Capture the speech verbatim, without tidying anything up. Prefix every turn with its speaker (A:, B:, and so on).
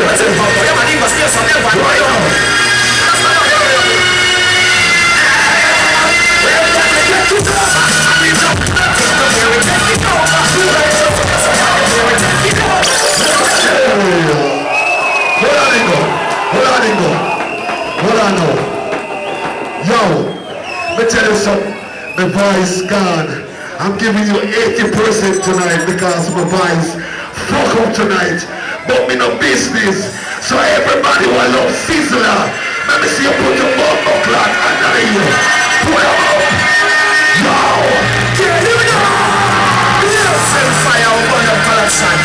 A: Let me tell you something, my voice gone. I'm giving you eighty percent tonight because my voice fuck up tonight. But me no business. So everybody will love Sizzler. Let me see you put your bumper clock under you. Put them up. Yo. Get it on. Fire on your collection.